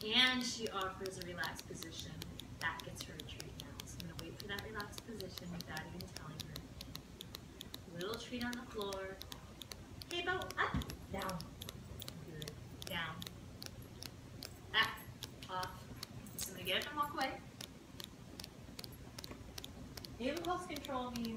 And she offers a relaxed position. That gets her a treat now. So I'm going to wait for that relaxed position without even telling her. Little treat on the floor. Hey, Bo, up, down. Good. Down. Up, off. So I'm going to get up and walk away. Impulse control means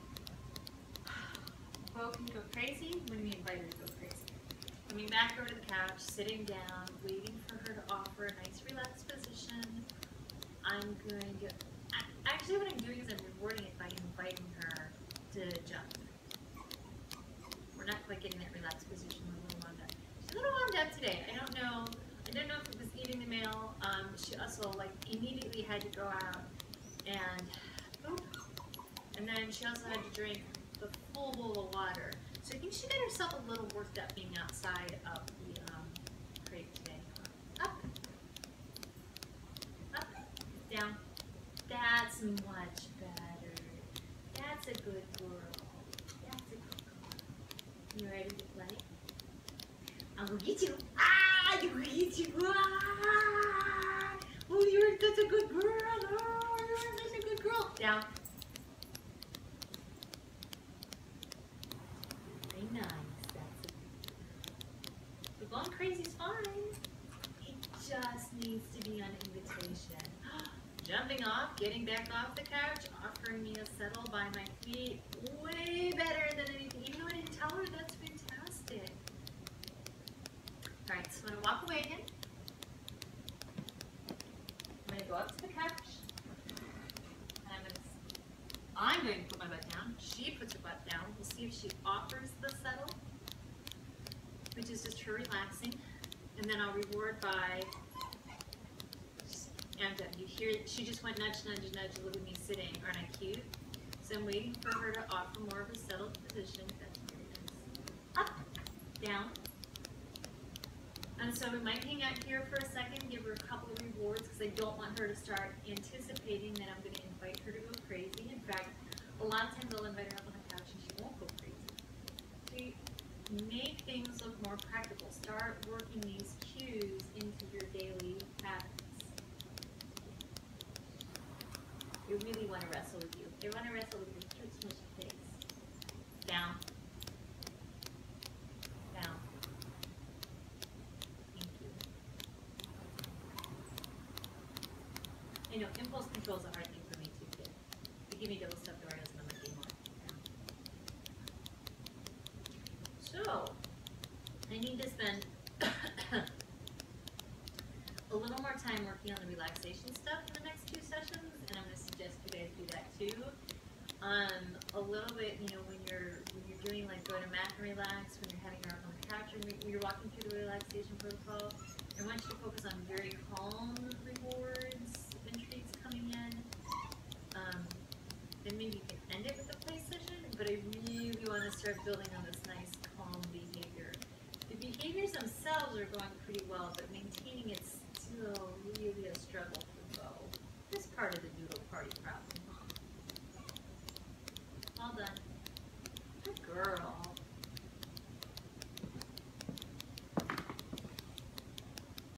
Bo can go crazy when we invite her to go crazy. Coming back over to the couch, sitting down, waiting for her to offer a nice relaxed position. I'm going to, actually what I'm doing is I'm rewarding it by inviting her to jump. We're not quite getting that relaxed position. We're a little wound up. She's a little wound up today. I don't know if it was eating the mail. She also immediately had to go out and poop. And then she also had to drink the full bowl of water. So I think she got herself a little worked up being outside of the crate today. Up, up, down. That's much better. That's a good girl. That's a good girl. You ready to play? I'm gonna get you. Ah, I'm gonna get you. Ah! Oh, you're such a good girl. Oh, you're such a good girl. Down. Nice. That's it. So going crazy's fine. It just needs to be on invitation. Jumping off, getting back off the couch, offering me a settle by my feet. Way better than anything. Even though I didn't tell her, that's fantastic. Alright, so I'm going to walk away again. I'm going to go up to the couch. And I'm going to put my butt down. She puts her butt down. We'll see if she offers the settle, which is just her relaxing. And then I'll reward by, and you hear, she just went nudge, nudge, nudge, look at me sitting. Aren't I cute? So I'm waiting for her to offer more of a settled position. That's very nice. Up, down. And so we might hang out here for a second, give her a couple of rewards, because I don't want her to start anticipating that I'm going to invite her to go crazy. In fact, a lot of times I'll invite her up on the couch and she won't go crazy. So make things look more practical. Start working these cues into your daily habits. They really want to wrestle with you. They want to wrestle with your cute, smushy face. Down. Down. Thank you. I know, impulse control is a hard thing for me too, kid. They give me double stuffed Oreos and I'm like, game on. So, I need to spend a little more time working on the relaxation stuff in the next 2 sessions, and I'm going to suggest you guys do that too. A little bit, when you're doing go to mat and relax, when you're having her up on the couch, and you're walking through the relaxation protocol, I want you to focus on very calm rewards and treats coming in. Then maybe you can end it with a play session, but I really want to start building on this nice calm behavior. The behaviors themselves are going pretty well, but maintaining